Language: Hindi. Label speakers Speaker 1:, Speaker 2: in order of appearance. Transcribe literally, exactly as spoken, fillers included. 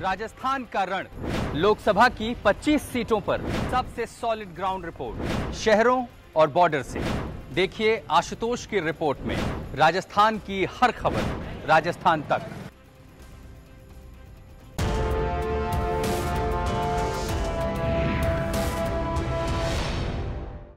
Speaker 1: राजस्थान का रण। लोकसभा की पच्चीस सीटों पर सबसे सॉलिड ग्राउंड रिपोर्ट शहरों और बॉर्डर से। देखिए आशुतोष की रिपोर्ट में राजस्थान की हर खबर राजस्थान तक।